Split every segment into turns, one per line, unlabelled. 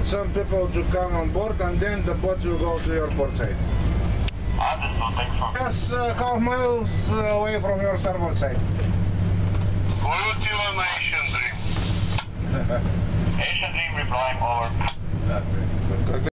some people to come on board, and then the boat will go to your port side.
Understood, thanks for...
Just half miles away from your starboard side.
Ultima Asian Dream. Asian Dream replying, over.
Okay.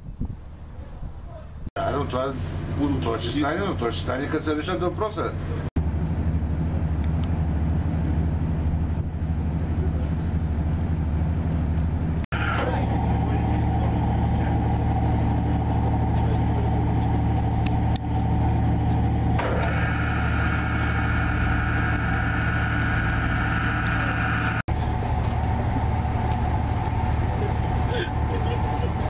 То ще стане, но то ще стане, като се решат въпроса.